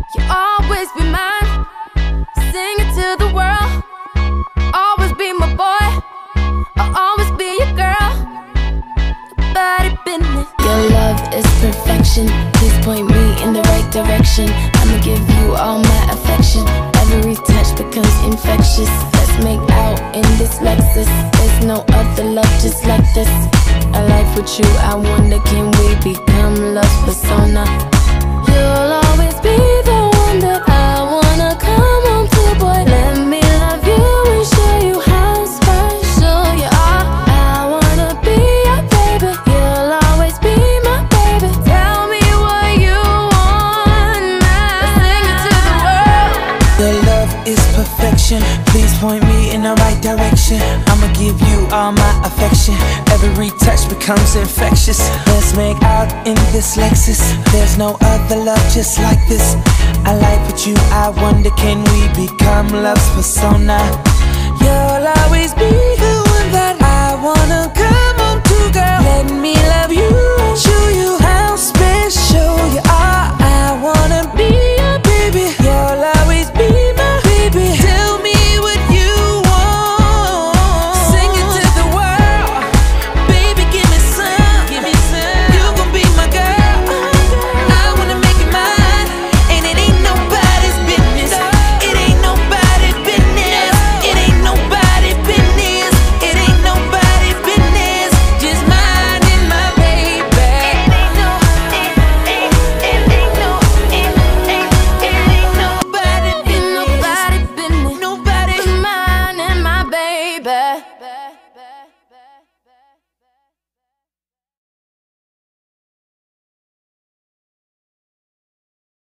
You'll always be mine. Sing it to the world. Always be my boy. I'll always be your girl. Body business. Your love is perfection. Please point me in the right direction. I'ma give you all my affection. Every touch becomes infectious. Let's make out in this Lexus. There's no other love just like this. A life with you, I wonder, can we become love's persona? You'll always be the one that I wanna come home to, boy. Let me love you and show you how special you are. I wanna be your baby. You'll always be my baby. Tell me what you want now. Sing it to the world. Your love is perfection. Please point me in the right direction. I'ma give you all my affection. Every touch becomes infectious. Let's make out in this Lexus. There's no other love just like this. I like with you, I wonder, can we become love's persona? You'll always be the one that I wanna come